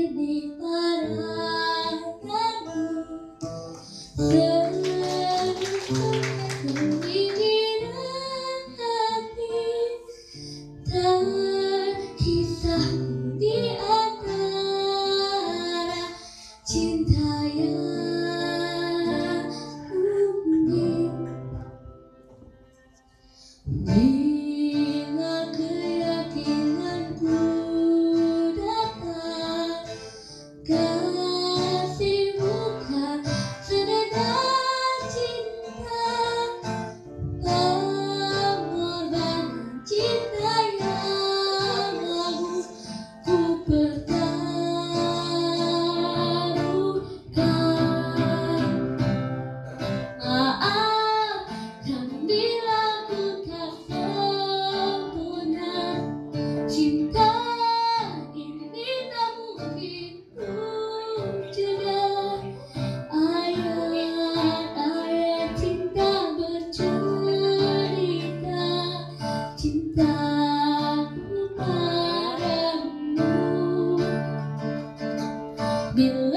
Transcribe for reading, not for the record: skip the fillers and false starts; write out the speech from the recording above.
ini padamu. Senyum bibir hati terkisah di antara cinta yang unik. Bila keyakinanku datang, kasih bukan sekedar cinta, pengorbanan cinta yang mau ku pertaruhkan. Maafkan bila ku tak sempurna, cinta ini tak mungkin ku cegah. Ayat-ayat cinta bercerita cintaku padamu. Bila